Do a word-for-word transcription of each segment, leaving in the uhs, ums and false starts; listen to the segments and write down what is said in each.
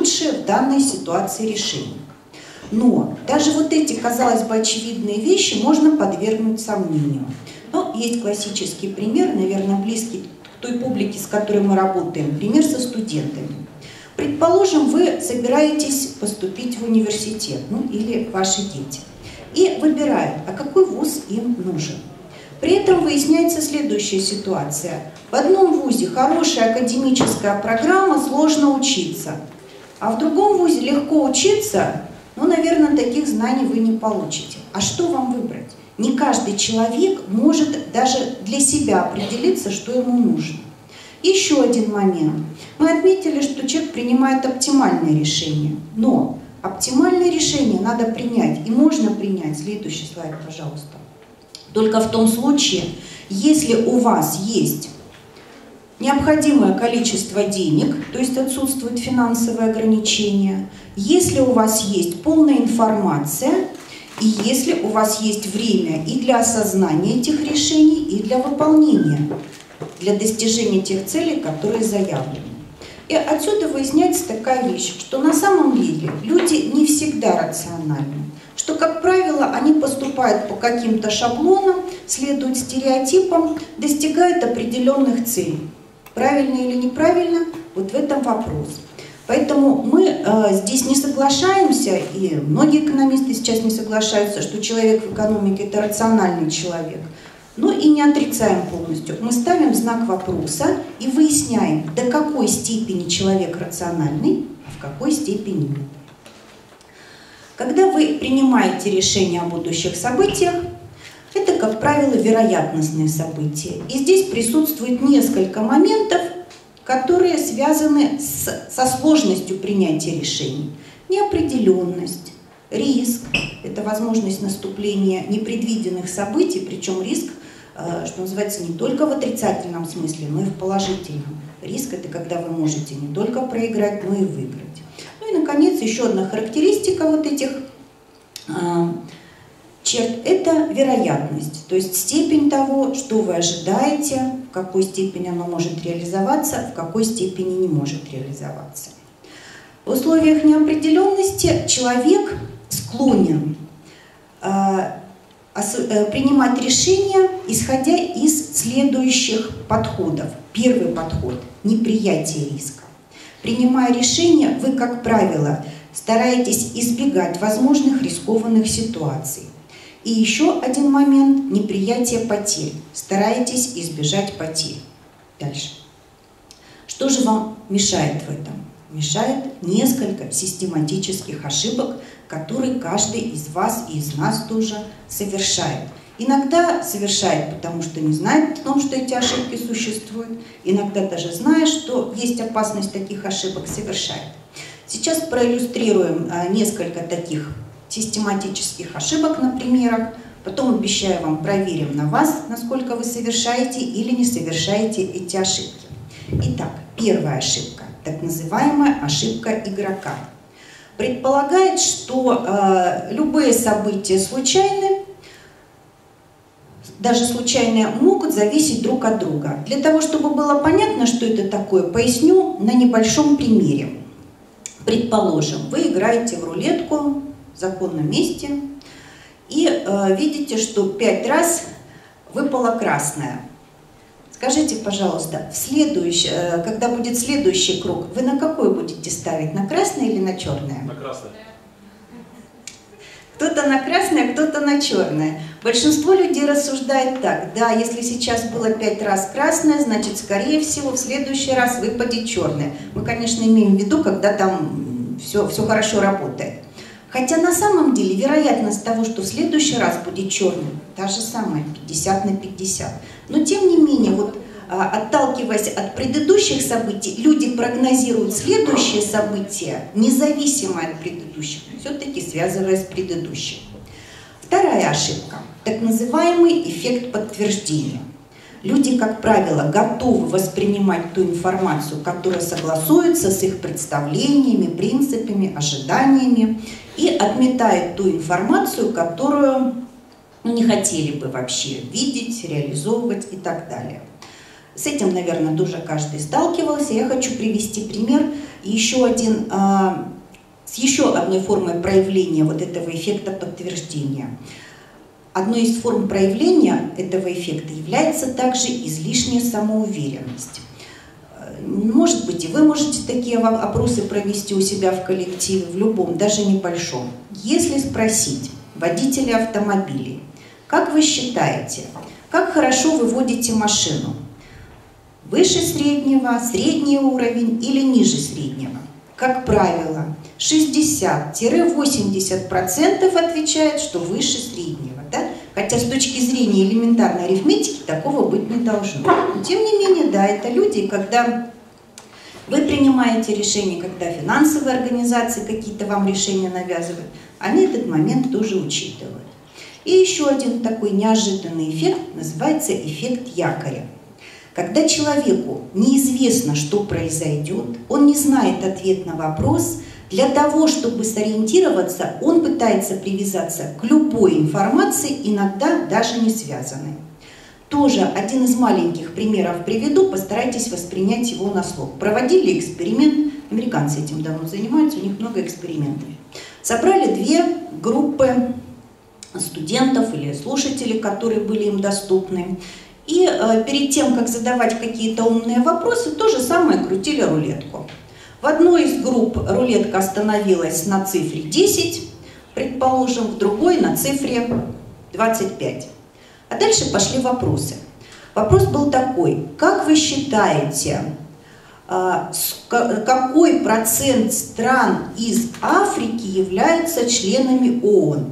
лучшее в данной ситуации решение. Но даже вот эти, казалось бы, очевидные вещи можно подвергнуть сомнению. Но есть классический пример, наверное, близкий к той публике, с которой мы работаем, пример со студентами. Предположим, вы собираетесь поступить в университет, ну или ваши дети, и выбирают, а какой вуз им нужен. При этом выясняется следующая ситуация. В одном вузе хорошая академическая программа, сложно учиться, а в другом вузе легко учиться, но, наверное, таких знаний вы не получите. А что вам выбрать? Не каждый человек может даже для себя определиться, что ему нужно. Еще один момент. Мы отметили, что человек принимает оптимальное решение, но оптимальное решение надо принять, и можно принять, следующий слайд, пожалуйста, только в том случае, если у вас есть необходимое количество денег, то есть отсутствует финансовое ограничение, если у вас есть полная информация, и если у вас есть время и для осознания этих решений, и для выполнения, для достижения тех целей, которые заявлены. И отсюда выясняется такая вещь, что на самом деле люди не всегда рациональны, что, как правило, они поступают по каким-то шаблонам, следуют стереотипам, достигают определенных целей. Правильно или неправильно, вот в этом вопрос. Поэтому мы э, здесь не соглашаемся, и многие экономисты сейчас не соглашаются, что человек в экономике – это рациональный человек. Но и не отрицаем полностью. Мы ставим знак вопроса и выясняем, до какой степени человек рациональный, а в какой степени нет. Когда вы принимаете решение о будущих событиях, это, как правило, вероятностные события. И здесь присутствует несколько моментов, которые связаны с, со сложностью принятия решений. Неопределенность, риск – это возможность наступления непредвиденных событий, причем риск, что называется, не только в отрицательном смысле, но и в положительном. Риск – это когда вы можете не только проиграть, но и выиграть. Ну и, наконец, еще одна характеристика вот этих черт – это вероятность, то есть степень того, что вы ожидаете, в какой степени оно может реализоваться, в какой степени не может реализоваться. В условиях неопределенности человек склонен э, э, принимать решения, исходя из следующих подходов. Первый подход – неприятие риска. Принимая решение, вы, как правило, стараетесь избегать возможных рискованных ситуаций. И еще один момент – неприятие потерь. Стараетесь избежать потерь. Дальше. Что же вам мешает в этом? Мешает несколько систематических ошибок, которые каждый из вас и из нас тоже совершает. Иногда совершает, потому что не знает о том, что эти ошибки существуют. Иногда даже зная, что есть опасность таких ошибок, совершает. Сейчас проиллюстрируем несколько таких систематических ошибок на примерах. Потом, обещаю вам, проверим на вас, насколько вы совершаете или не совершаете эти ошибки. Итак, первая ошибка, так называемая ошибка игрока. Предполагает, что э, любые события случайны, даже случайные могут зависеть друг от друга. Для того, чтобы было понятно, что это такое, поясню на небольшом примере. Предположим, вы играете в рулетку в законном месте и э, видите, что пять раз выпала красная. Скажите, пожалуйста, в следующий, э, когда будет следующий круг, вы на какой будете ставить? На красное или на черное? На красное. Кто-то на красное, кто-то на черное. Большинство людей рассуждает так: да, если сейчас было пять раз красное, значит, скорее всего, в следующий раз выпадет черное. Мы, конечно, имеем в виду, когда там все, все хорошо работает. Хотя на самом деле вероятность того, что в следующий раз будет черным, та же самая, пятьдесят на пятьдесят. Но тем не менее, вот, отталкиваясь от предыдущих событий, люди прогнозируют следующие события, независимо от предыдущих, все-таки связывая с предыдущим. Вторая ошибка – так называемый эффект подтверждения. Люди, как правило, готовы воспринимать ту информацию, которая согласуется с их представлениями, принципами, ожиданиями, и отметают ту информацию, которую ну, не хотели бы вообще видеть, реализовывать и так далее. С этим, наверное, тоже каждый сталкивался. Я хочу привести пример еще один, с еще одной формой проявления вот этого эффекта подтверждения. Одной из форм проявления этого эффекта является также излишняя самоуверенность. Может быть, и вы можете такие опросы провести у себя в коллективе, в любом, даже небольшом. Если спросить водителя автомобилей: как вы считаете, как хорошо вы водите машину? Выше среднего, средний уровень или ниже среднего? Как правило, шестьдесят-восемьдесят процентов отвечают, что выше среднего. Да? Хотя с точки зрения элементарной арифметики такого быть не должно. Но тем не менее, да, это люди, когда вы принимаете решения, когда финансовые организации какие-то вам решения навязывают, они этот момент тоже учитывают. И еще один такой неожиданный эффект называется эффект якоря. Когда человеку неизвестно, что произойдет, он не знает ответ на вопрос, для того, чтобы сориентироваться, он пытается привязаться к любой информации, иногда даже не связанной. Тоже один из маленьких примеров приведу, постарайтесь воспринять его на слух. Проводили эксперимент, американцы этим давно занимаются, у них много экспериментов. Собрали две группы студентов или слушателей, которые были им доступны. И э, перед тем, как задавать какие-то умные вопросы, то же самое крутили рулетку. В одной из групп рулетка остановилась на цифре десять, предположим, в другой на цифре двадцать пять. А дальше пошли вопросы. Вопрос был такой: как вы считаете, э, какой процент стран из Африки являются членами ООН?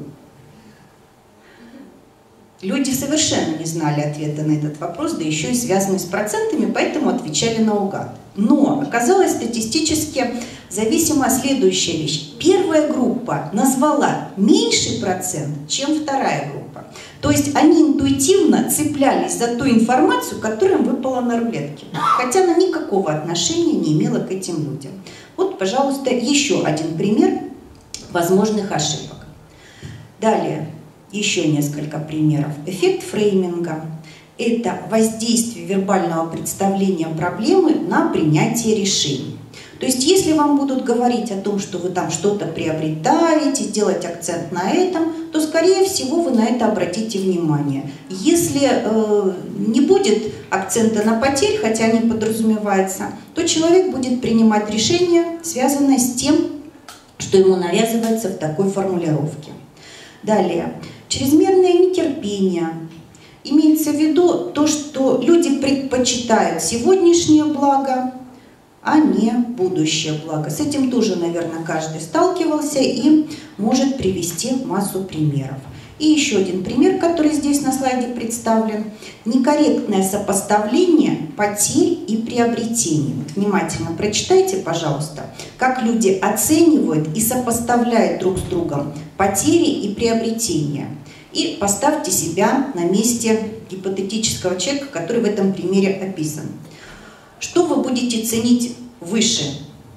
Люди совершенно не знали ответа на этот вопрос, да еще и связанный с процентами, поэтому отвечали наугад. Но оказалось статистически зависима следующая вещь. Первая группа назвала меньший процент, чем вторая группа. То есть они интуитивно цеплялись за ту информацию, которая им выпала на рулетке, хотя она никакого отношения не имела к этим людям. Вот, пожалуйста, еще один пример возможных ошибок. Далее. Еще несколько примеров. Эффект фрейминга – это воздействие вербального представления проблемы на принятие решений. То есть, если вам будут говорить о том, что вы там что-то приобретаете, делать акцент на этом, то, скорее всего, вы на это обратите внимание. Если э, не будет акцента на потерь, хотя они подразумеваются, то человек будет принимать решение, связанное с тем, что ему навязывается в такой формулировке. Далее. Чрезмерное нетерпение. Имеется в виду то, что люди предпочитают сегодняшнее благо, а не будущее благо. С этим тоже, наверное, каждый сталкивался и может привести массу примеров. И еще один пример, который здесь на слайде представлен. Некорректное сопоставление потерь и приобретений. Вот внимательно прочитайте, пожалуйста, как люди оценивают и сопоставляют друг с другом потери и приобретения. И поставьте себя на месте гипотетического человека, который в этом примере описан. Что вы будете ценить выше?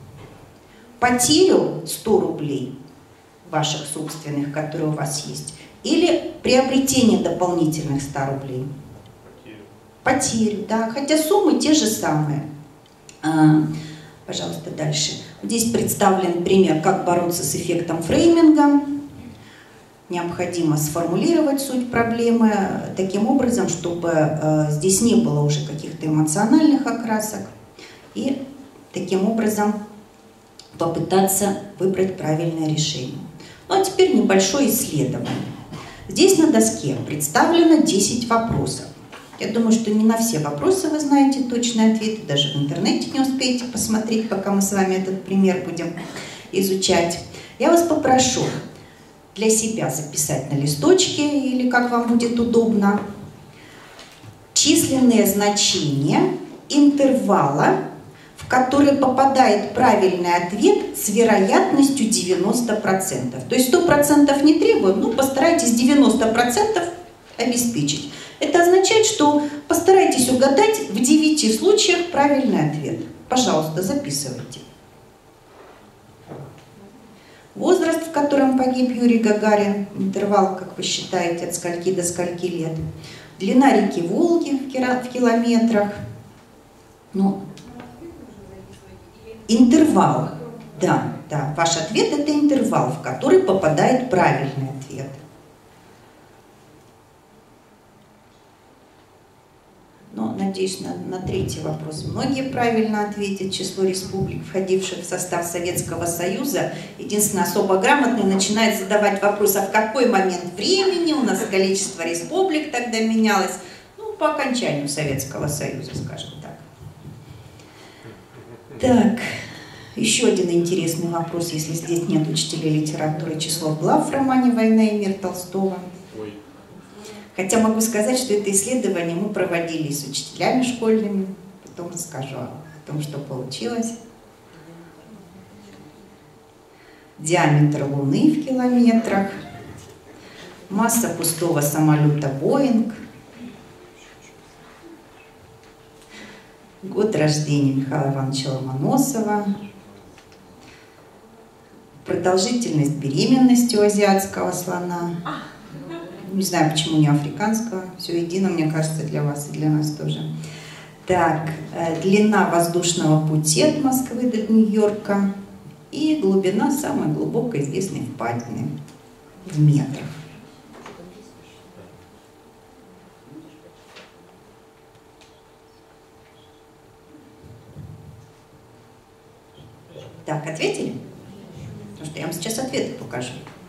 Потерю сто рублей ваших собственных, которые у вас есть, или приобретение дополнительных ста рублей? Потерю. Потерю, да, хотя суммы те же самые. А, пожалуйста, дальше. Здесь представлен пример, как бороться с эффектом фрейминга. Необходимо сформулировать суть проблемы таким образом, чтобы э, здесь не было уже каких-то эмоциональных окрасок, и таким образом попытаться выбрать правильное решение. Ну а теперь небольшое исследование. Здесь на доске представлено десять вопросов. Я думаю, что не на все вопросы вы знаете точные ответы, даже в интернете не успеете посмотреть, пока мы с вами этот пример будем изучать. Я вас попрошу для себя записать на листочке, или как вам будет удобно, численные значения интервала, в который попадает правильный ответ с вероятностью девяносто процентов. То есть сто процентов не требуем, но постарайтесь девяносто процентов обеспечить. Это означает, что постарайтесь угадать в девяти случаях правильный ответ. Пожалуйста, записывайте. Возраст, в котором погиб Юрий Гагарин, интервал, как вы считаете, от скольки до скольки лет. Длина реки Волги в километрах. Ну, Интервал. Да, да, ваш ответ – это интервал, в который попадает правильный ответ. Но, надеюсь, на, на третий вопрос многие правильно ответят. Число республик, входивших в состав Советского Союза, единственное, особо грамотный начинает задавать вопрос, а в какой момент времени у нас количество республик тогда менялось? Ну, по окончанию Советского Союза, скажем так. Так, еще один интересный вопрос, если здесь нет учителей литературы. Число глав в романе «Война и мир» Толстого. Хотя могу сказать, что это исследование мы проводили с учителями школьными. Потом расскажу о том, что получилось. Диаметр Луны в километрах. Масса пустого самолета «Боинг». Год рождения Михаила Ивановича Ломоносова. Продолжительность беременности у азиатского слона. Не знаю, почему не африканского. Все едино, мне кажется, для вас и для нас тоже. Так, длина воздушного пути от Москвы до Нью-Йорка и глубина самой глубокой известной впадины в метрах. Так, ответили? Потому что я вам сейчас ответы покажу.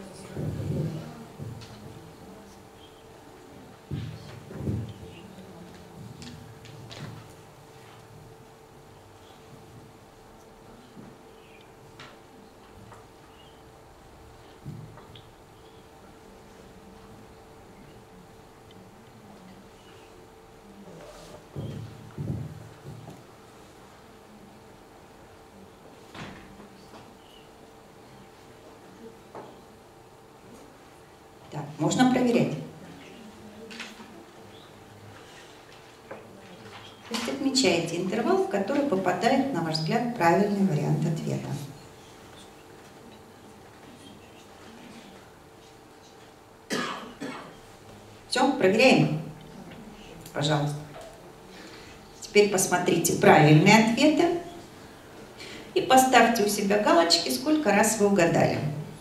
Можно проверять. То есть отмечаете интервал, в который попадает, на ваш взгляд, правильный вариант ответа. Все, проверяем? Пожалуйста. Теперь посмотрите правильные ответы и поставьте у себя галочки, сколько раз вы угадали.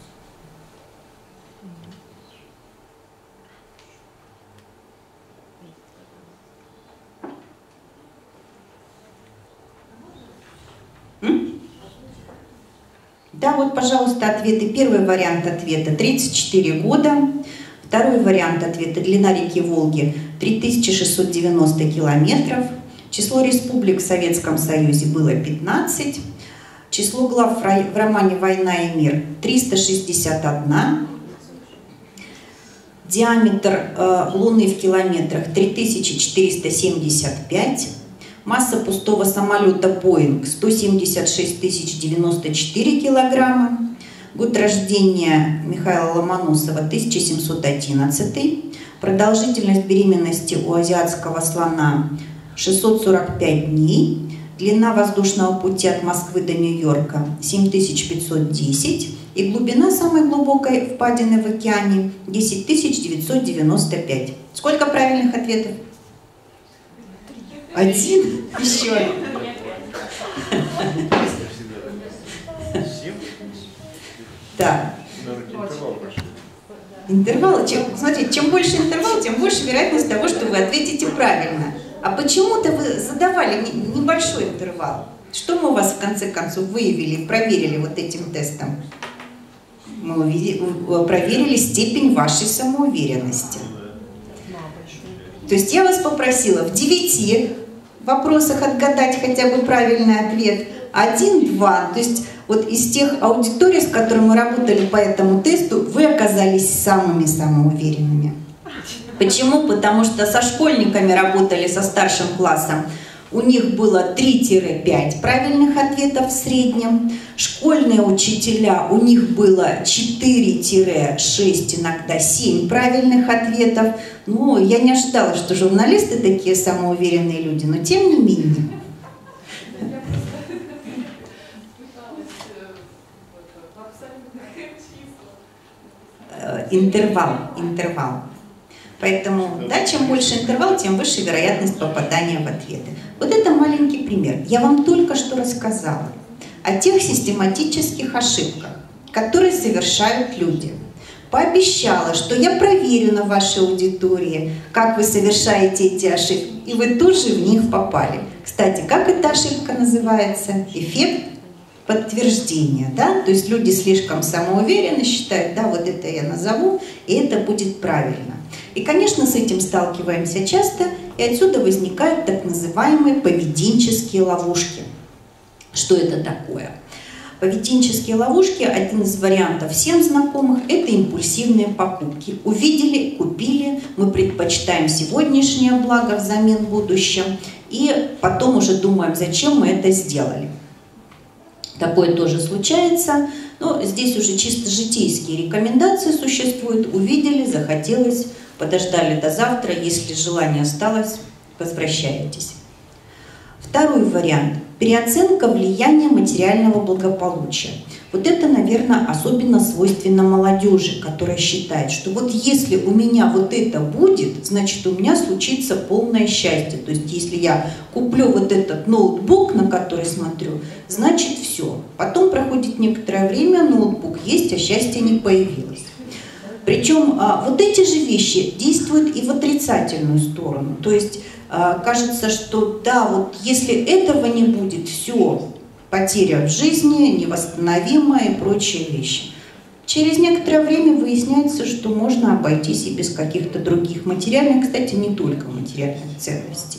Да, вот, пожалуйста, ответы. Первый вариант ответа – тридцать четыре года. Второй вариант ответа – длина реки Волги – три тысячи шестьсот девяносто километров. Число республик в Советском Союзе было пятнадцать. Число глав в романе «Война и мир» – триста шестьдесят один. Диаметр э, Луны в километрах – три тысячи четыреста семьдесят пять. Масса пустого самолета «Боинг» – сто семьдесят шесть тысяч девяносто четыре килограмма. Год рождения Михаила Ломоносова – тысяча семьсот одиннадцатый. Продолжительность беременности у азиатского слона – шестьсот сорок пять дней. Длина воздушного пути от Москвы до Нью-Йорка – семь тысяч пятьсот десять. И глубина самой глубокой впадины в океане – десять тысяч девятьсот девяносто пять. Сколько правильных ответов? Один? Еще. Да. Интервал. Чем, смотрите, чем больше интервал, тем больше вероятность того, что вы ответите правильно. А почему-то вы задавали небольшой интервал. Что мы у вас в конце концов выявили, проверили вот этим тестом? Мы увидели, проверили степень вашей самоуверенности. То есть я вас попросила в девяти вопросах отгадать хотя бы правильный ответ. Один-два. То есть вот из тех аудиторий, с которыми мы работали по этому тесту, вы оказались самыми самоуверенными. Почему? Потому что со школьниками работали, со старшим классом. У них было три-пять правильных ответов в среднем. Школьные учителя, у них было четыре-шесть, иногда семь правильных ответов. Ну, я не ожидала, что журналисты такие самоуверенные люди, но тем не менее. Интервал, интервал. Поэтому, да, чем больше интервал, тем выше вероятность попадания в ответы. Вот это маленький пример. Я вам только что рассказала. о тех систематических ошибках, которые совершают люди. Пообещала, что я проверю на вашей аудитории, как вы совершаете эти ошибки, и вы тут же в них попали. Кстати, как эта ошибка называется? Эффект подтверждения, да? То есть люди слишком самоуверенно считают, да, вот это я назову, и это будет правильно. И, конечно, с этим сталкиваемся часто, и отсюда возникают так называемые поведенческие ловушки. Что это такое? Поведенческие ловушки, один из вариантов всем знакомых, это импульсивные покупки. Увидели, купили, мы предпочитаем сегодняшнее благо взамен будущем, и потом уже думаем, зачем мы это сделали. Такое тоже случается, но здесь уже чисто житейские рекомендации существуют. Увидели, захотелось, подождали до завтра, если желание осталось, возвращаетесь. Второй вариант – переоценка влияния материального благополучия. Вот это, наверное, особенно свойственно молодежи, которая считает, что вот если у меня вот это будет, значит у меня случится полное счастье. То есть если я куплю вот этот ноутбук, на который смотрю, значит все. Потом проходит некоторое время, ноутбук есть, а счастье не появилось. Причем вот эти же вещи действуют и в отрицательную сторону. То есть кажется, что да, вот если этого не будет, все, потеря в жизни, невосстановимая и прочие вещи. Через некоторое время выясняется, что можно обойтись и без каких-то других материальных, кстати, не только материальных ценностей.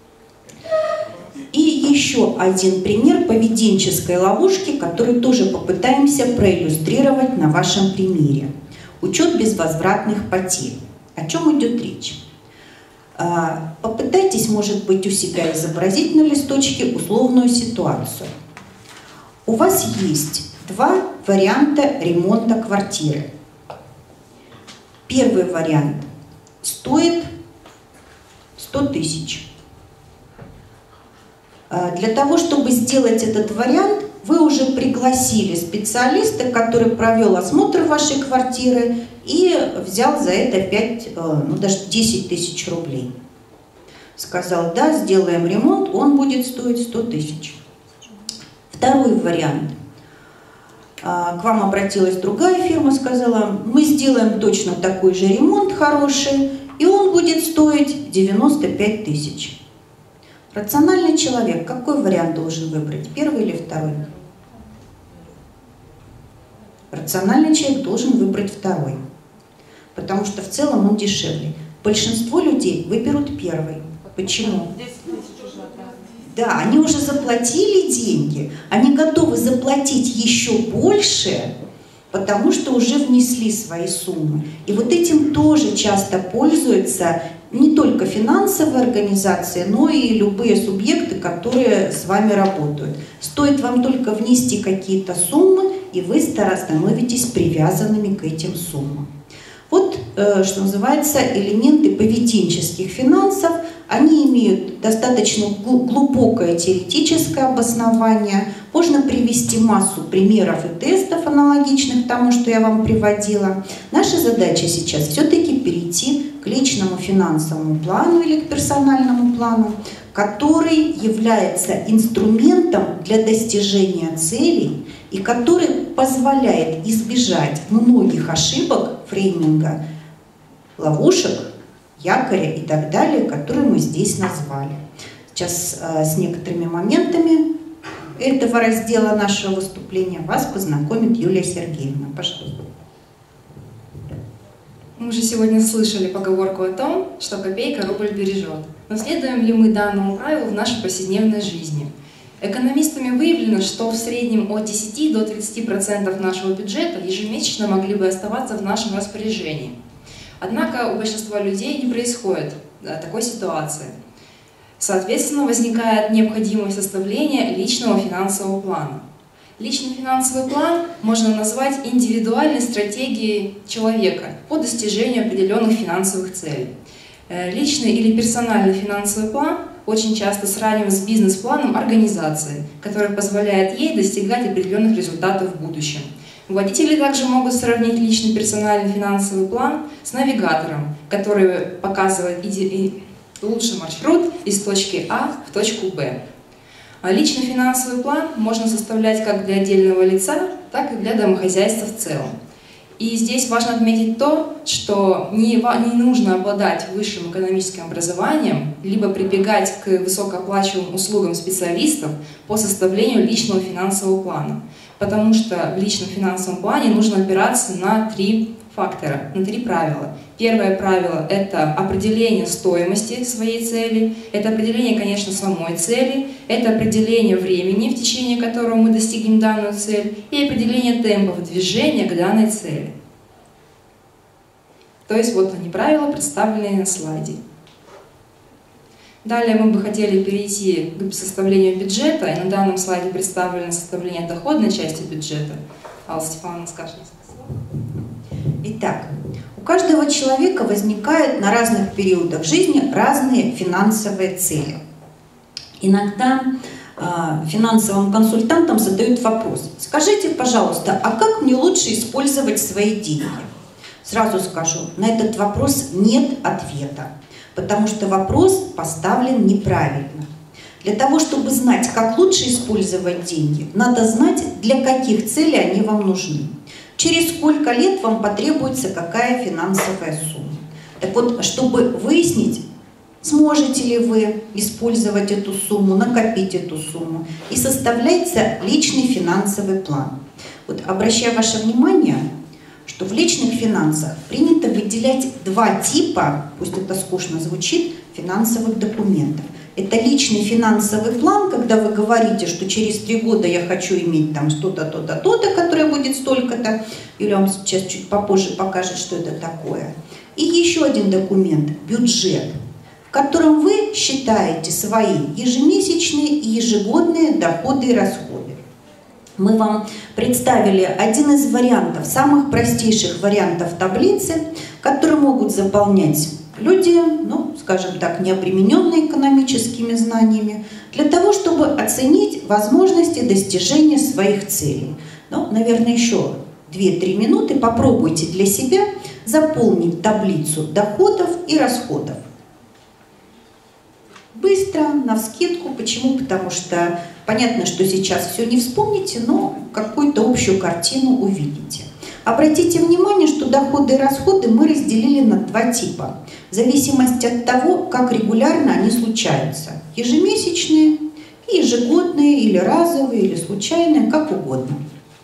И еще один пример поведенческой ловушки, который тоже попытаемся проиллюстрировать на вашем примере. Учет безвозвратных потерь. О чем идет речь? Попытайтесь, может быть, у себя изобразить на листочке условную ситуацию. У вас есть два варианта ремонта квартиры. Первый вариант стоит сто тысяч. Для того, чтобы сделать этот вариант, вы уже пригласили специалиста, который провел осмотр вашей квартиры и взял за это пять, ну даже десять тысяч рублей. Сказал, да, сделаем ремонт, он будет стоить сто тысяч. Второй вариант. К вам обратилась другая фирма, сказала, мы сделаем точно такой же ремонт хороший, и он будет стоить девяносто пять тысяч. Рациональный человек какой вариант должен выбрать, первый или второй? Рациональный человек должен выбрать второй, потому что в целом он дешевле. Большинство людей выберут первый. Почему? Да, они уже заплатили деньги, они готовы заплатить еще больше, потому что уже внесли свои суммы. И вот этим тоже часто пользуются не только финансовые организации, но и любые субъекты, которые с вами работают. Стоит вам только внести какие-то суммы, и вы становитесь привязанными к этим суммам. Вот, что называется, элементы поведенческих финансов. Они имеют достаточно глубокое теоретическое обоснование. Можно привести массу примеров и тестов, аналогичных тому, что я вам приводила. Наша задача сейчас все-таки перейти к личному финансовому плану или к персональному плану, который является инструментом для достижения целей и который позволяет избежать многих ошибок фрейминга, ловушек, якоря и так далее, которые мы здесь назвали. Сейчас э, с некоторыми моментами этого раздела нашего выступления вас познакомит Юлия Сергеевна. Пожалуйста. Мы уже сегодня слышали поговорку о том, что копейка рубль бережет. Но следуем ли мы данному правилу в нашей повседневной жизни? Экономистами выявлено, что в среднем от десяти до тридцати процентов нашего бюджета ежемесячно могли бы оставаться в нашем распоряжении. Однако у большинства людей не происходит да, такой ситуации. Соответственно, возникает необходимость составления личного финансового плана. Личный финансовый план можно назвать индивидуальной стратегией человека по достижению определенных финансовых целей. Личный или персональный финансовый план очень часто сравнивают с бизнес-планом организации, который позволяет ей достигать определенных результатов в будущем. Водители также могут сравнить личный персональный финансовый план с навигатором, который показывает лучший маршрут из точки А в точку Б. А личный финансовый план можно составлять как для отдельного лица, так и для домохозяйства в целом. И здесь важно отметить то, что не, не нужно обладать высшим экономическим образованием, либо прибегать к высокооплачиваемым услугам специалистов по составлению личного финансового плана. Потому что в личном финансовом плане нужно опираться на три фактора, на три правила. Первое правило – это определение стоимости своей цели, это определение, конечно, самой цели, это определение времени, в течение которого мы достигнем данную цель, и определение темпов движения к данной цели. То есть вот они правила, представленные на слайде. Далее мы бы хотели перейти к составлению бюджета, и на данном слайде представлено составление доходной части бюджета. Алла Стефановна скажет несколько слов. Итак, у каждого человека возникают на разных периодах жизни разные финансовые цели. Иногда э, финансовым консультантам задают вопрос: скажите, пожалуйста, а как мне лучше использовать свои деньги? Сразу скажу, на этот вопрос нет ответа, потому что вопрос поставлен неправильно. Для того, чтобы знать, как лучше использовать деньги, надо знать, для каких целей они вам нужны. Через сколько лет вам потребуется какая финансовая сумма. Так вот, чтобы выяснить, сможете ли вы использовать эту сумму, накопить эту сумму, и составляется личный финансовый план. Вот обращаю ваше внимание, что в личных финансах принято выделять два типа, пусть это скучно звучит, финансовых документов. Это личный финансовый план, когда вы говорите, что через три года я хочу иметь там что-то, то-то, то-то, которое будет столько-то. Юля вам сейчас чуть попозже покажет, что это такое. И еще один документ – бюджет, в котором вы считаете свои ежемесячные и ежегодные доходы и расходы. Мы вам представили один из вариантов, самых простейших вариантов таблицы, которые могут заполнять люди, ну, скажем так, не обремененные экономическими знаниями, для того, чтобы оценить возможности достижения своих целей. Ну, наверное, еще две-три минуты попробуйте для себя заполнить таблицу доходов и расходов. Быстро, навскидку. Почему? Потому что понятно, что сейчас все не вспомните, но какую-то общую картину увидите. Обратите внимание, что доходы и расходы мы разделили на два типа, в зависимости от того, как регулярно они случаются. Ежемесячные, ежегодные, или разовые, или случайные, как угодно.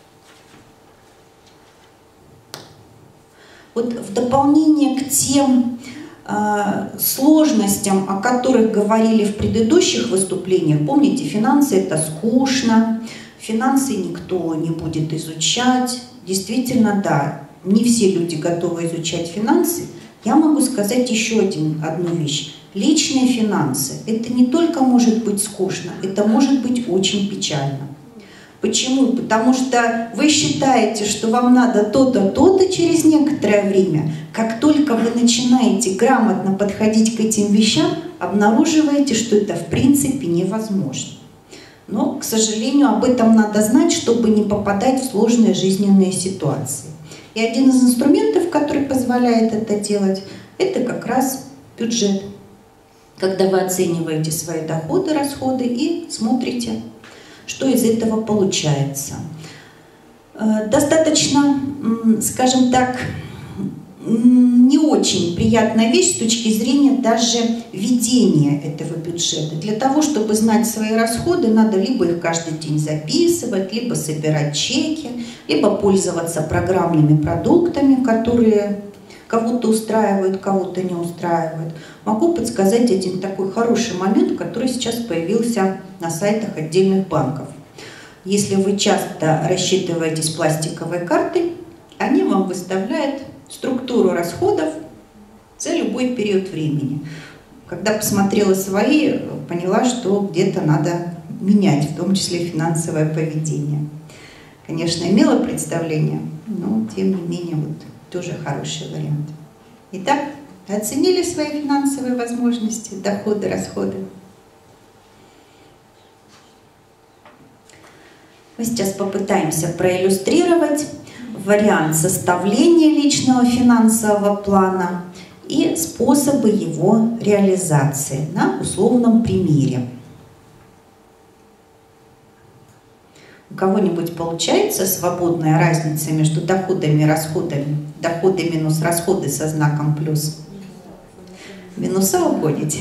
Вот в дополнение к тем э, сложностям, о которых говорили в предыдущих выступлениях, помните, финансы – это скучно, финансы никто не будет изучать. Действительно, да, не все люди готовы изучать финансы. Я могу сказать еще один, одну вещь. Личные финансы – это не только может быть скучно, это может быть очень печально. Почему? Потому что вы считаете, что вам надо то-то, то-то через некоторое время. Как только вы начинаете грамотно подходить к этим вещам, обнаруживаете, что это в принципе невозможно. Но, к сожалению, об этом надо знать, чтобы не попадать в сложные жизненные ситуации. И один из инструментов, который позволяет это делать, это как раз бюджет. Когда вы оцениваете свои доходы, расходы и смотрите, что из этого получается. Достаточно, скажем так, не очень приятная вещь с точки зрения даже ведения этого бюджета. Для того, чтобы знать свои расходы, надо либо их каждый день записывать, либо собирать чеки, либо пользоваться программными продуктами, которые кого-то устраивают, кого-то не устраивают. Могу подсказать один такой хороший момент, который сейчас появился на сайтах отдельных банков. Если вы часто рассчитываетесь пластиковой картой, они вам выставляют структуру расходов за любой период времени. Когда посмотрела свои, поняла, что где-то надо менять, в том числе финансовое поведение. Конечно, имела представление, но тем не менее вот тоже хороший вариант. Итак, оценили свои финансовые возможности, доходы, расходы. Мы сейчас попытаемся проиллюстрировать вариант составления личного финансового плана и способы его реализации на условном примере. кого-нибудь получается свободная разница между доходами и расходами? Доходы минус расходы со знаком плюс. Минуса уходите.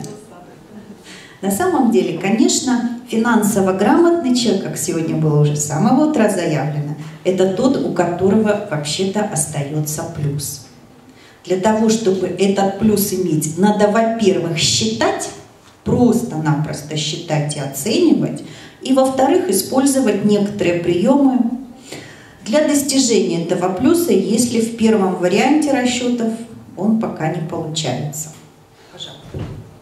На самом деле, конечно, финансово грамотный человек, как сегодня было уже с самого утра заявлено, это тот, у которого вообще-то остается плюс. Для того, чтобы этот плюс иметь, надо, во-первых, считать, просто-напросто считать и оценивать, и, во-вторых, использовать некоторые приемы для достижения этого плюса, если в первом варианте расчетов он пока не получается. Пожалуйста.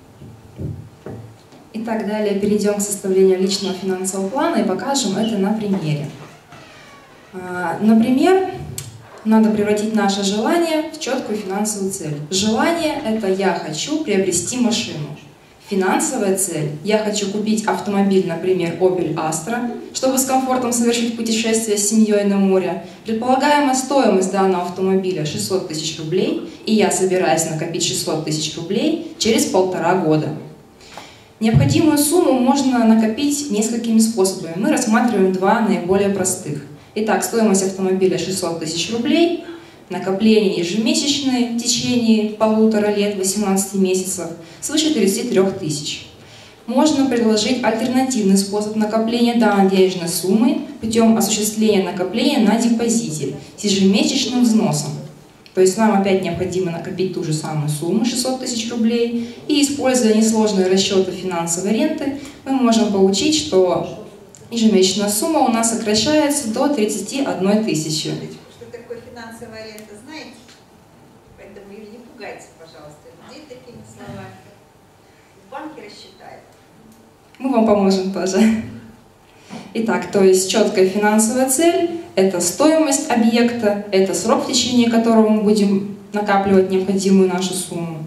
Итак, далее перейдем к составлению личного финансового плана и покажем это на примере. Например, надо превратить наше желание в четкую финансовую цель. Желание – это «я хочу приобрести машину». Финансовая цель – я хочу купить автомобиль, например, Opel Astra, чтобы с комфортом совершить путешествие с семьей на море. Предполагаемая стоимость данного автомобиля – шестьсот тысяч рублей, и я собираюсь накопить шестьсот тысяч рублей через полтора года. Необходимую сумму можно накопить несколькими способами. Мы рассматриваем два наиболее простых. Итак, стоимость автомобиля шестьсот тысяч рублей, накопления ежемесячные в течение полутора лет, восемнадцати месяцев, свыше тридцати трёх тысяч. Можно предложить альтернативный способ накопления данной денежной суммы путем осуществления накопления на депозите с ежемесячным взносом. То есть нам опять необходимо накопить ту же самую сумму, шестьсот тысяч рублей, и, используя несложные расчеты финансовой ренты, мы можем получить, что ежемесячная сумма у нас сокращается до тридцати одной тысячи. Что такое финансовая рента, знаете? Поэтому не пугайте, пожалуйста, людей такими словами. В банке рассчитают. Мы вам поможем тоже. Итак, то есть четкая финансовая цель – это стоимость объекта, это срок, в течение которого мы будем накапливать необходимую нашу сумму.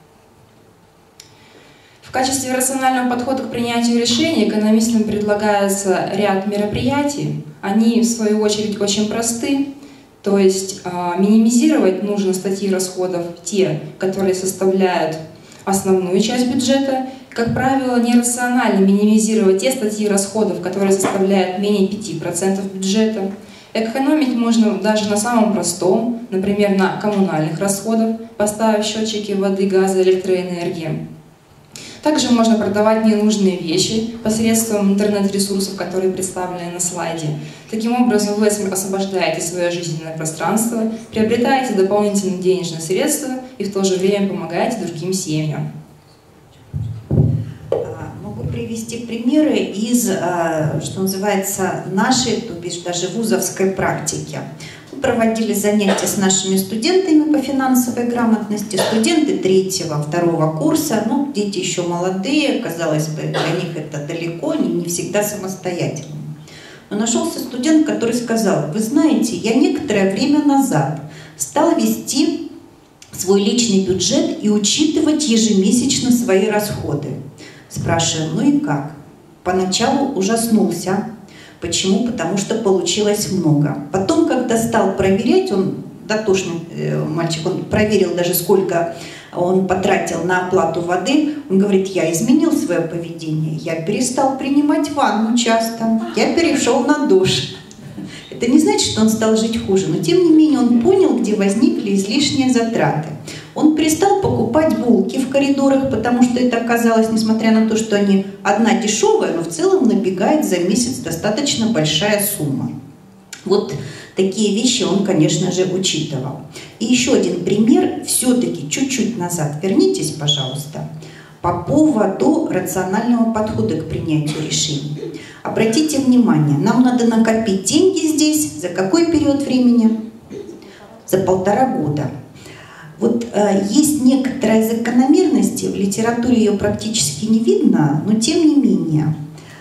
В качестве рационального подхода к принятию решений экономистам предлагается ряд мероприятий. Они, в свою очередь, очень просты. То есть э, минимизировать нужно статьи расходов, те, которые составляют основную часть бюджета. Как правило, нерационально минимизировать те статьи расходов, которые составляют менее пяти процентов бюджета. Экономить можно даже на самом простом, например, на коммунальных расходах, поставив счетчики воды, газа, электроэнергии. Также можно продавать ненужные вещи посредством интернет-ресурсов, которые представлены на слайде. Таким образом, вы освобождаете свое жизненное пространство, приобретаете дополнительные денежные средства и в то же время помогаете другим семьям. Могу привести примеры из, что называется, нашей, то бишь даже вузовской практики. Мы проводили занятия с нашими студентами по финансовой грамотности, студенты третьего, второго курса, ну, дети еще молодые, казалось бы, для них это далеко, они не всегда самостоятельны. Но нашелся студент, который сказал: вы знаете, я некоторое время назад стал вести свой личный бюджет и учитывать ежемесячно свои расходы. Спрашиваем, ну и как? Поначалу ужаснулся. Почему? Потому что получилось много. Потом, когда стал проверять, он дотошный мальчик, он проверил даже, сколько он потратил на оплату воды. Он говорит: я изменил свое поведение, я перестал принимать ванну часто, я перешел на душ. Это не значит, что он стал жить хуже, но тем не менее он понял, где возникли излишние затраты. Он перестал покупать булки в коридорах, потому что это оказалось, несмотря на то, что они одна дешевая, но в целом набегает за месяц достаточно большая сумма. Вот такие вещи он, конечно же, учитывал. И еще один пример, все-таки чуть-чуть назад вернитесь, пожалуйста, по поводу рационального подхода к принятию решений. Обратите внимание, нам надо накопить деньги здесь за какой период времени? За полтора года. Вот э, есть некоторая закономерность, в литературе ее практически не видно, но тем не менее,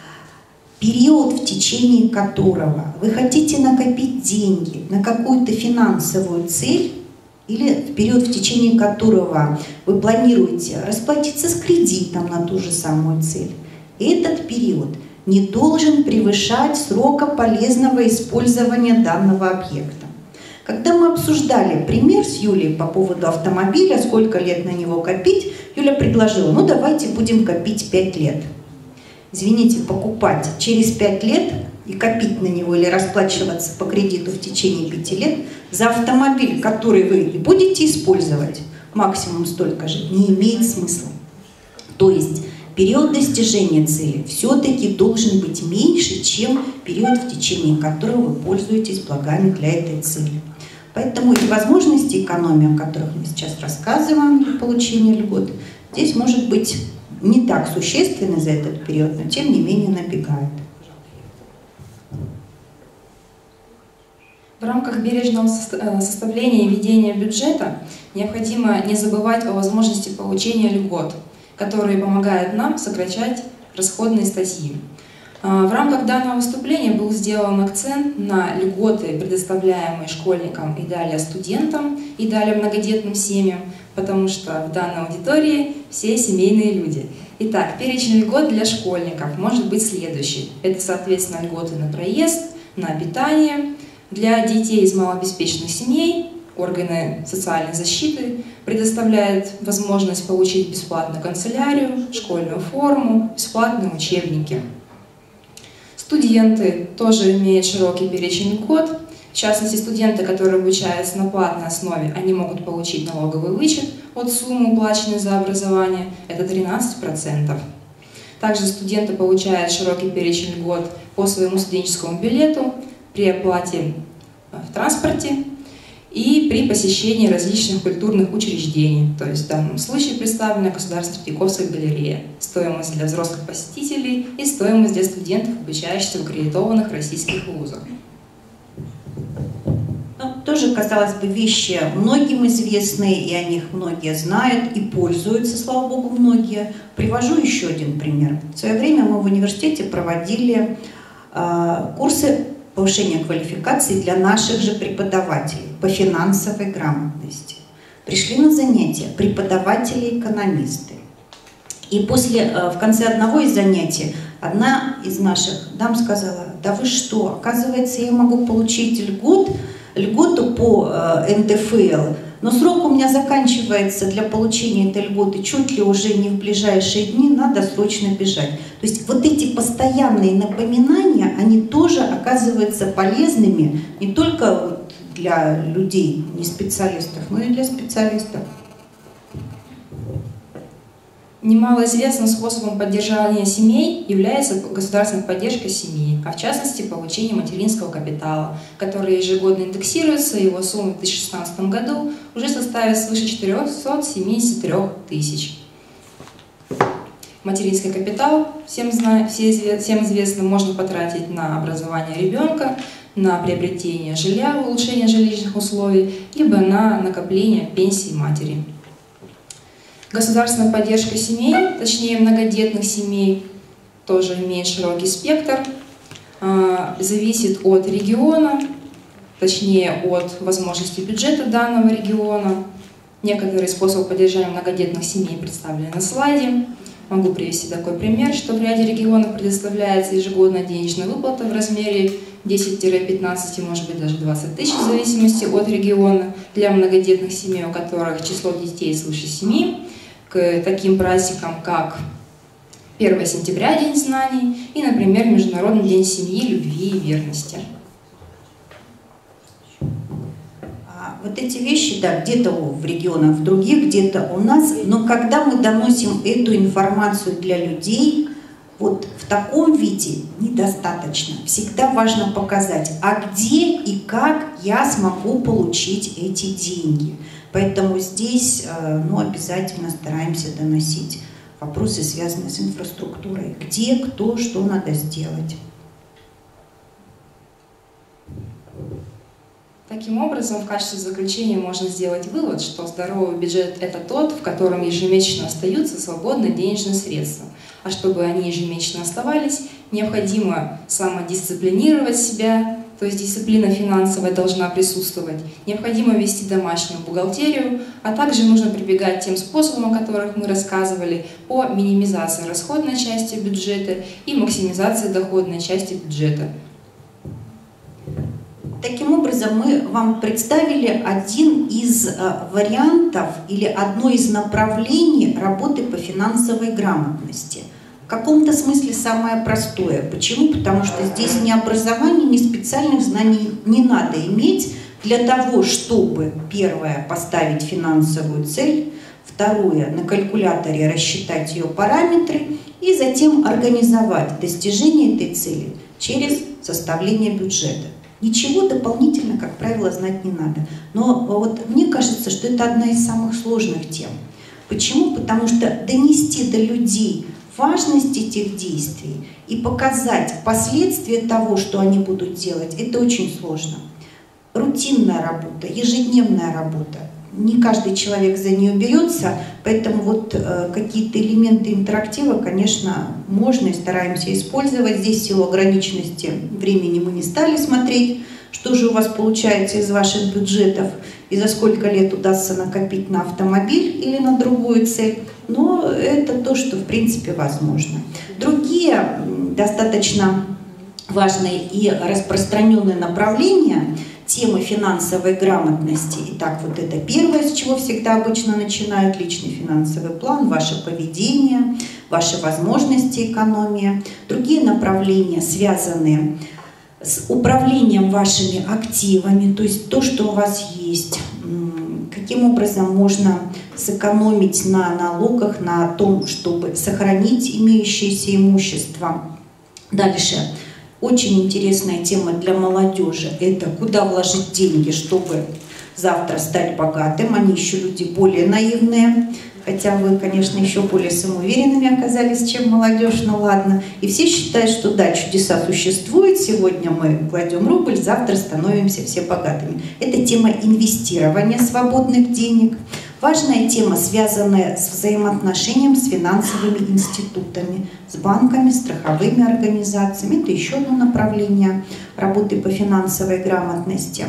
период, в течение которого вы хотите накопить деньги на какую-то финансовую цель, или в период, в течение которого вы планируете расплатиться с кредитом на ту же самую цель, этот период не должен превышать срока полезного использования данного объекта. Когда мы обсуждали пример с Юлей по поводу автомобиля, сколько лет на него копить, Юля предложила: ну давайте будем копить пять лет. Извините, покупать через пять лет и копить на него или расплачиваться по кредиту в течение пяти лет, за автомобиль, который вы будете использовать максимум столько же, не имеет смысла. То есть период достижения цели все-таки должен быть меньше, чем период, в течение которого вы пользуетесь благами для этой цели. Поэтому и возможности экономии, о которых мы сейчас рассказываем для получения льгот, здесь может быть не так существенны за этот период, но тем не менее набегают. В рамках бережного составления и ведения бюджета необходимо не забывать о возможности получения льгот, которые помогают нам сокращать расходные статьи. В рамках данного выступления был сделан акцент на льготы, предоставляемые школьникам и далее студентам, и далее многодетным семьям, потому что в данной аудитории все семейные люди. Итак, перечень льгот для школьников может быть следующий. Это, соответственно, льготы на проезд, на питание. Для детей из малообеспеченных семей органы социальной защиты предоставляют возможность получить бесплатную канцелярию, школьную форму, бесплатные учебники. Студенты тоже имеют широкий перечень льгот. В частности, студенты, которые обучаются на платной основе, они могут получить налоговый вычет от суммы, уплаченной за образование, это тринадцать процентов. Также студенты получают широкий перечень льгот по своему студенческому билету при оплате в транспорте и при посещении различных культурных учреждений. То есть в данном случае представлена Государственная Третьяковская галерея. Стоимость для взрослых посетителей и стоимость для студентов, обучающихся в аккредитованных российских вузах. Ну, тоже, казалось бы, вещи многим известные, и о них многие знают и пользуются, слава богу, многие. Привожу еще один пример. В свое время мы в университете проводили э, курсы повышения квалификации для наших же преподавателей по финансовой грамотности. Пришли на занятия преподаватели-экономисты. И после, в конце одного из занятий одна из наших дам сказала: да вы что, оказывается, я могу получить льгот, льготу по эн дэ эф эл, но срок у меня заканчивается для получения этой льготы чуть ли уже не в ближайшие дни, надо срочно бежать. То есть вот эти постоянные напоминания, они тоже оказываются полезными не только для людей, не специалистов, но и для специалистов. Немалоизвестным способом поддержания семей является государственная поддержка семьи, а в частности получение материнского капитала, который ежегодно индексируется, его сумма в две тысячи шестнадцатом году уже составит свыше четырёхсот семидесяти трёх тысяч. Материнский капитал, всем, зна... всем известно, можно потратить на образование ребенка, на приобретение жилья, улучшение жилищных условий, либо на накопление пенсии матери. Государственная поддержка семей, точнее многодетных семей, тоже имеет широкий спектр, зависит от региона, точнее от возможностей бюджета данного региона. Некоторые способы поддержания многодетных семей представлены на слайде. Могу привести такой пример, что в ряде регионов предоставляется ежегодная денежная выплата в размере десять-пятнадцать, может быть даже двадцать тысяч, в зависимости от региона, для многодетных семей, у которых число детей свыше семи, к таким праздникам, как первое сентября, День знаний, и, например, Международный день семьи, любви и верности. Вот эти вещи, да, где-то в регионах, в других, где-то у нас, но когда мы доносим эту информацию для людей, вот в таком виде недостаточно. Всегда важно показать, а где и как я смогу получить эти деньги. Поэтому здесь, ну, обязательно стараемся доносить вопросы, связанные с инфраструктурой. Где, кто, что надо сделать. Таким образом, в качестве заключения можно сделать вывод, что здоровый бюджет – это тот, в котором ежемесячно остаются свободные денежные средства. А чтобы они ежемесячно оставались, необходимо самодисциплинировать себя, то есть дисциплина финансовая должна присутствовать, необходимо вести домашнюю бухгалтерию, а также нужно прибегать к тем способам, о которых мы рассказывали, по минимизации расходной части бюджета и максимизации доходной части бюджета. Таким образом, мы вам представили один из вариантов или одно из направлений работы по финансовой грамотности. каком-то смысле самое простое. Почему? Потому что здесь ни образования, ни специальных знаний не надо иметь для того, чтобы, первое, поставить финансовую цель, второе, на калькуляторе рассчитать ее параметры и затем организовать достижение этой цели через составление бюджета. Ничего дополнительно, как правило, знать не надо. Но вот мне кажется, что это одна из самых сложных тем. Почему? Потому что донести до людей важность этих действий и показать последствия того, что они будут делать, это очень сложно. Рутинная работа, ежедневная работа. Не каждый человек за нее берется, поэтому вот э, какие-то элементы интерактива, конечно, можно и стараемся использовать. Здесь в силу ограниченности времени мы не стали смотреть, что же у вас получается из ваших бюджетов и за сколько лет удастся накопить на автомобиль или на другую цель. Но это то, что в принципе возможно. Другие достаточно важные и распространенные направления темы финансовой грамотности. Итак, вот это первое, с чего всегда обычно начинают: личный финансовый план, ваше поведение, ваши возможности экономии. Другие направления, связанные с управлением вашими активами, то есть то, что у вас есть, каким образом можно сэкономить на налогах, на том, чтобы сохранить имеющееся имущество. Дальше. Очень интересная тема для молодежи – это куда вложить деньги, чтобы завтра стать богатым. Они еще люди более наивные, хотя вы, конечно, еще более самоуверенными оказались, чем молодежь, но ладно. И все считают, что да, чудеса существуют, сегодня мы кладем рубль, завтра становимся все богатыми. Это тема инвестирования свободных денег. Важная тема, связанная с взаимоотношением с финансовыми институтами, с банками, страховыми организациями. Это еще одно направление работы по финансовой грамотности.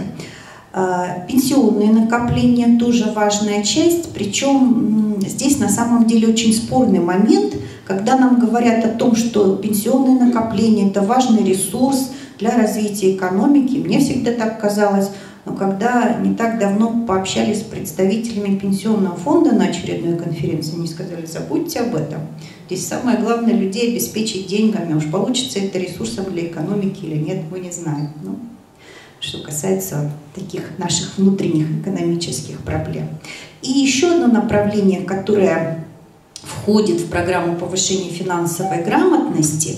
Пенсионные накопления тоже важная часть, причем здесь на самом деле очень спорный момент, когда нам говорят о том, что пенсионные накопления – это важный ресурс для развития экономики. Мне всегда так казалось. Но когда не так давно пообщались с представителями пенсионного фонда на очередной конференции, они сказали: забудьте об этом. Здесь самое главное людей обеспечить деньгами. Уж получится это ресурсом для экономики или нет, мы не знаем. Ну, что касается таких наших внутренних экономических проблем. И еще одно направление, которое входит в программу повышения финансовой грамотности,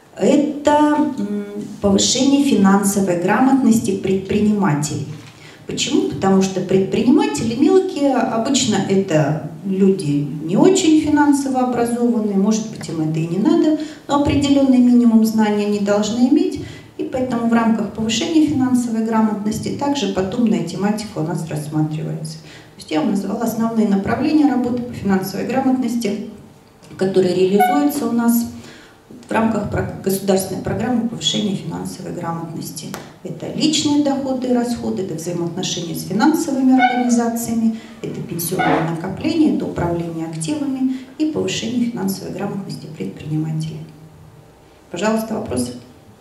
это повышение финансовой грамотности предпринимателей. Почему? Потому что предприниматели мелкие, обычно это люди не очень финансово образованные, может быть, им это и не надо, но определенный минимум знаний они должны иметь, и поэтому в рамках повышения финансовой грамотности также подобная тематика у нас рассматривается. То есть я вам назвала основные направления работы по финансовой грамотности, которые реализуются у нас в рамках государственной программы повышения финансовой грамотности. Это личные доходы и расходы, это взаимоотношения с финансовыми организациями, это пенсионное накопление, это управление активами и повышение финансовой грамотности предпринимателей. Пожалуйста, вопросы?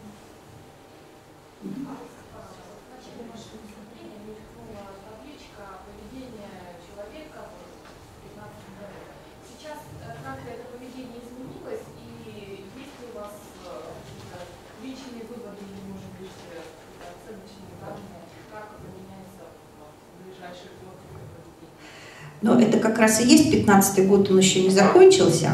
Но это как раз и есть пятнадцатый год, он еще не закончился.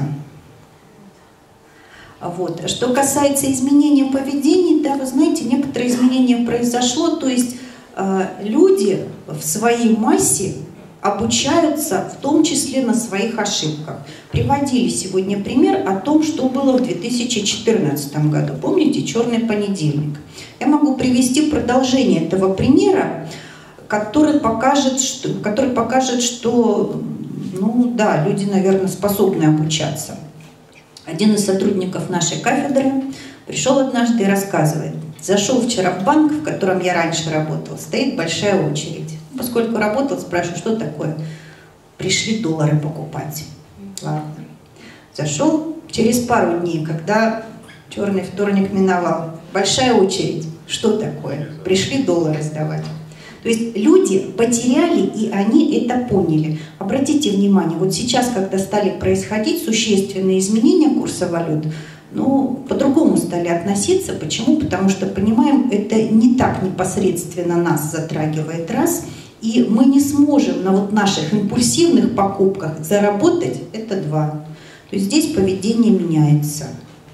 Вот. Что касается изменения поведения, да, вы знаете, некоторые изменения произошло, то есть э, люди в своей массе обучаются в том числе на своих ошибках. Приводили сегодня пример о том, что было в две тысячи четырнадцатом году. Помните, черный понедельник? Я могу привести продолжение этого примера, который покажет, что, который покажет, что ну, да, люди, наверное, способны обучаться. Один из сотрудников нашей кафедры пришел однажды и рассказывает: зашел вчера в банк, в котором я раньше работал, стоит большая очередь. Поскольку работал, спрашиваю, что такое? Пришли доллары покупать. Ладно. Зашел через пару дней, когда черный вторник миновал. Большая очередь. Что такое? Пришли доллары сдавать. То есть люди потеряли, и они это поняли. Обратите внимание, вот сейчас, когда стали происходить существенные изменения курса валют, ну, по-другому стали относиться. Почему? Потому что, понимаем, это не так непосредственно нас затрагивает, раз, и мы не сможем на вот наших импульсивных покупках заработать, это два. То есть здесь поведение меняется.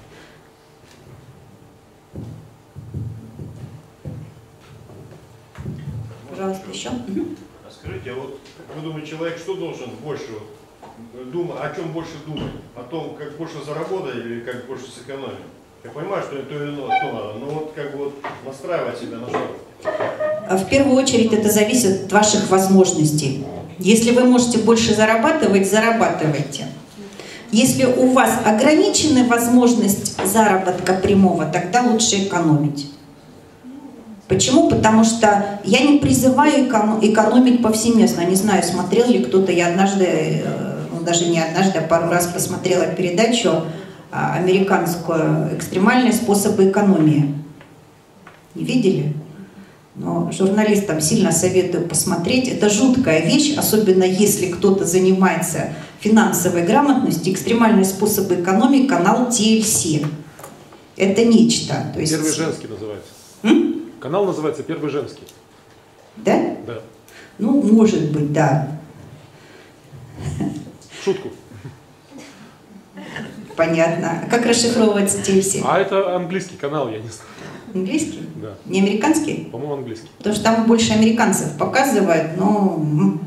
Пожалуйста, еще. А скажите, а вот вы думаете, человек что должен больше думать, о чем больше думать? О том, как больше заработать или как больше сэкономить? Я понимаю, что это иное, но вот как бы вот настраивать себя на что? В первую очередь это зависит от ваших возможностей. Если вы можете больше зарабатывать, зарабатывайте. Если у вас ограничена возможность заработка прямого, тогда лучше экономить. Почему? Потому что я не призываю экономить повсеместно. Не знаю, смотрел ли кто-то, я однажды, ну даже не однажды, а пару раз посмотрела передачу американскую «Экстремальные способы экономии». Не видели? Но журналистам сильно советую посмотреть. Это жуткая вещь, особенно если кто-то занимается финансовой грамотностью. «Экстремальные способы экономии», канал Ти Эл Си. Это нечто. То есть... Первый женский называется. М? Канал называется «Первый женский». Да? Да. Ну, может быть, да. Шутку. Понятно. Как расшифровывается Ти Эл Си? А это английский канал, я не знаю. Английский? Да. Не американский? По-моему, английский. Потому что там больше американцев показывают, но...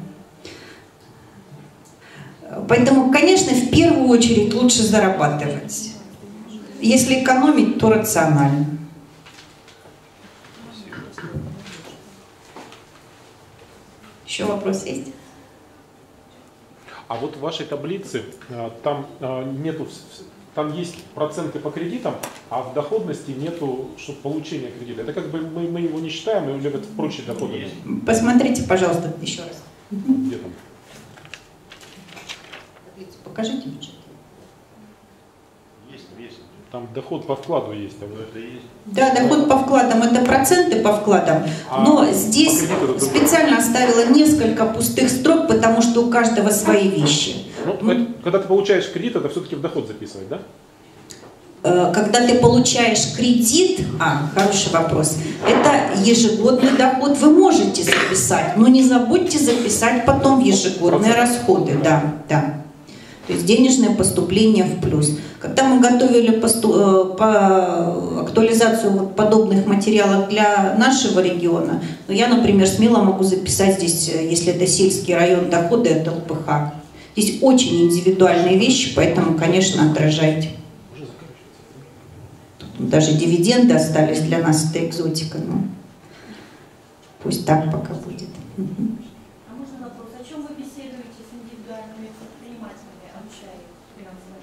Поэтому, конечно, в первую очередь лучше зарабатывать. Если экономить, то рационально. Еще вопрос есть? А вот в вашей таблице там нету, там есть проценты по кредитам, а в доходности нету, что получения кредита. Это как бы мы, мы его не считаем, или это в прочей доходности? Посмотрите, пожалуйста, еще раз. Где там? Покажите бюджет. Есть, есть. Там доход по вкладу есть. Там. Это есть. Да, доход по вкладам – это проценты по вкладам, но а здесь специально оставила несколько пустых строк, потому что у каждого свои вещи. Ну, когда ты получаешь кредит, это все-таки в доход записывать, да? Когда ты получаешь кредит, а, хороший вопрос, это ежегодный доход, вы можете записать, но не забудьте записать потом ежегодные расходы, да, да. То есть денежное поступление в плюс. Когда мы готовили посту, по актуализацию вот подобных материалов для нашего региона, ну, я, например, смело могу записать здесь, если это сельский район, доходы от эл пэ ха. Здесь очень индивидуальные вещи, поэтому, конечно, отражайте. Тут даже дивиденды остались для нас, это экзотика. Но пусть так пока будет. А можно вопрос? О чем вы беседуете с индивидуальными предпринимателями, обучая финансовой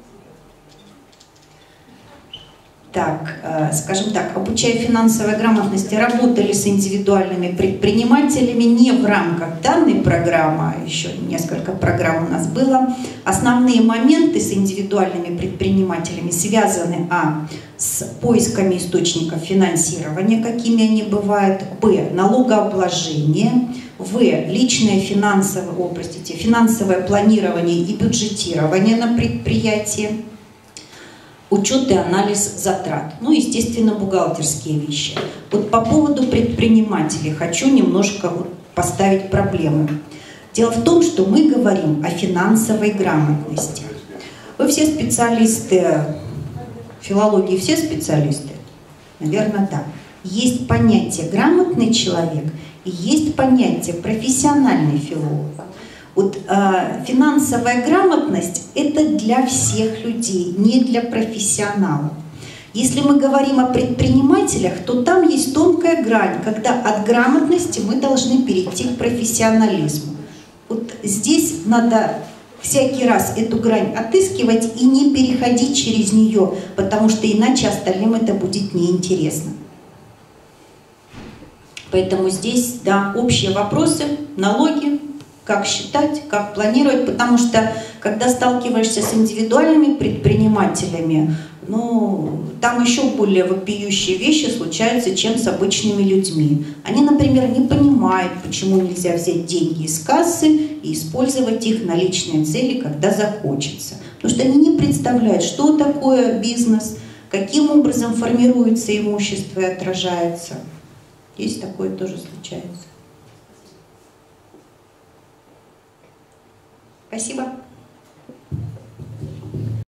грамотности? Так, скажем так, обучая финансовой грамотности, работали с индивидуальными предпринимателями не в рамках данной программы, еще несколько программ у нас было. Основные моменты с индивидуальными предпринимателями связаны а. с поисками источников финансирования, какими они бывают, б. налогообложение, в. личное финансовое, о, простите, финансовое планирование и бюджетирование на предприятии, учет и анализ затрат, ну, естественно, бухгалтерские вещи. Вот по поводу предпринимателей хочу немножко вот поставить проблемы. Дело в том, что мы говорим о финансовой грамотности. Вы все специалисты, филологии все специалисты? Наверное, да. Есть понятие грамотный человек и есть понятие профессиональный филолог. Вот э, финансовая грамотность – это для всех людей, не для профессионалов. Если мы говорим о предпринимателях, то там есть тонкая грань, когда от грамотности мы должны перейти к профессионализму. Вот здесь надо всякий раз эту грань отыскивать и не переходить через нее, потому что иначе остальным это будет неинтересно. Поэтому здесь, да, общие вопросы, налоги, как считать, как планировать, потому что когда сталкиваешься с индивидуальными предпринимателями, Но там еще более вопиющие вещи случаются, чем с обычными людьми. Они, например, не понимают, почему нельзя взять деньги из кассы и использовать их на личные цели, когда захочется. Потому что они не представляют, что такое бизнес, каким образом формируется имущество и отражается. Есть такое тоже случается. Спасибо.